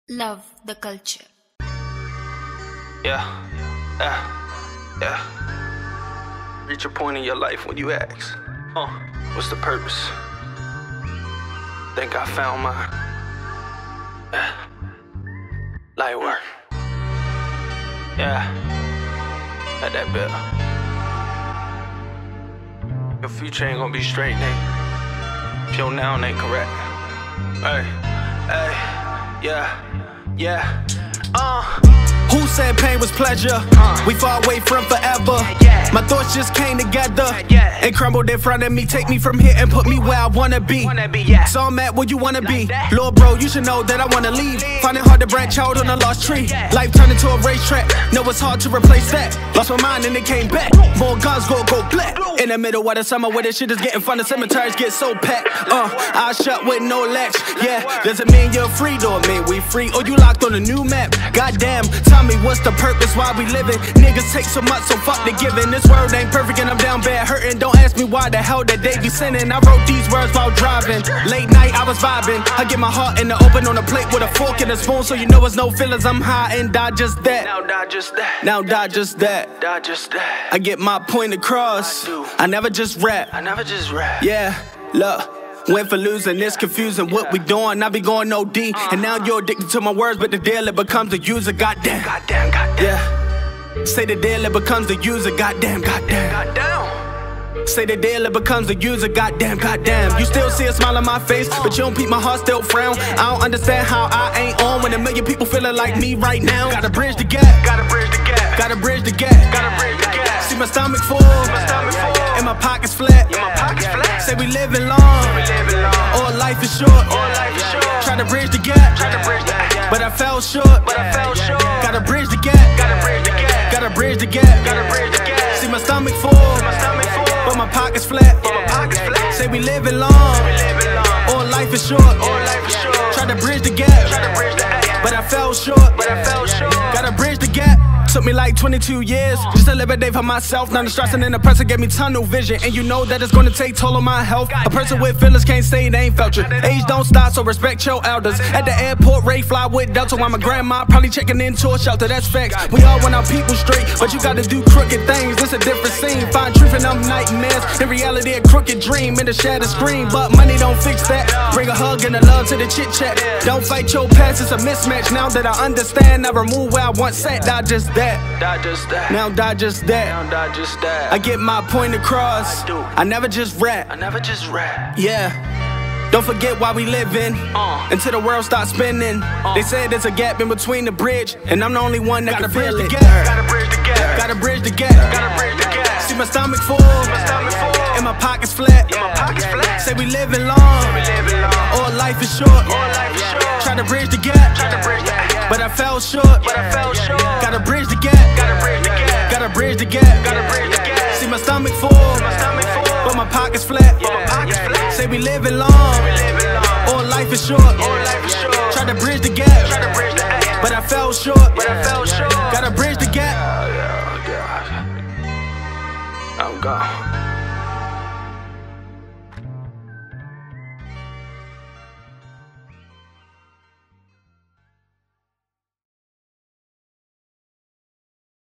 Love the culture. Yeah, yeah. Reach a point in your life when you ask, what's the purpose? Think I found mine. Light work. Yeah, at that bit. Your future ain't gonna be straight, nigga, if your now ain't correct. Hey, yeah. Who said pain was pleasure? We far away from forever. My thoughts just came together and crumbled in front of me. Take me from here and put me where I wanna be. So I'm at where you wanna be. Lord bro, you should know that I wanna leave. Find it hard to branch out on a lost tree. Life turned into a racetrack. Know it's hard to replace that. Lost my mind and it came back. More guns go black. In the middle of the summer where this shit is getting fun, the cemeteries get so packed. I shut with no latch. Yeah, doesn't mean you're free, though it mean we free. Or you locked on a new map. Goddamn, tell me what's the purpose, why we living? Niggas take so much, so fuck the giving. This world ain't perfect and I'm down bad hurting. Don't ask me why the hell that they be sinning. I wrote these words while driving. Late night I was vibing. I get my heart in the open on a plate with a fork and a spoon, so you know it's no feelings. I'm high and die just that. Now die just that. Now die just that. Die just that. I get my point across. I never just rap. Yeah, look. Went for losing, it's confusing what we doing. I be going OD, and now you're addicted to my words, but the deal it becomes the user. Goddamn. Yeah. Say the deal it becomes the user. Goddamn. Say the deal it becomes the user. Goddamn. You still see a smile on my face, but you don't peep my heart still frown. I don't understand how I ain't on when a million people feeling like me right now. Gotta bridge the gap. See my stomach full, and my pockets flat. Say we living long, or life is short. Try to bridge the gap, but I fell short. Gotta bridge the gap. See my stomach full, but my pockets flat. Say we living long, or life is short. Try to bridge the gap, but I fell short. Gotta bridge the gap. Took me like 22 years just to live a day for myself. Now the stress and the pressure gave me tunnel vision, and you know that it's gonna take toll on my health. A person with feelings can't say they ain't felt you. Age don't stop, so respect your elders. At the airport, Ray fly with Delta while my grandma probably checking into a shelter. That's facts. We all want our people straight, but you gotta do crooked things. It's a different scene. Find truth in them nightmares. In reality, a crooked dream in the shadow screen. But money don't fix that. Bring a hug and a love to the chit chat. Don't fight your past, it's a mismatch. Now that I understand, I remove where I once sat. Die just that. Now die just that. I get my point across. I never just rap. Yeah. Don't forget why we living until the world starts spinning. They said there's a gap in between the bridge, and I'm the only one that can feel it. Gotta bridge the gap. See my stomach full, and my pockets flat. Say we living long, or life is short. Try to bridge the gap, but I fell short. Gotta bridge the gap. See my stomach full, but my pockets flat. Say we living long, or life is short. Try to bridge the gap, but I fell short. Gotta bridge the gap. I'm gone.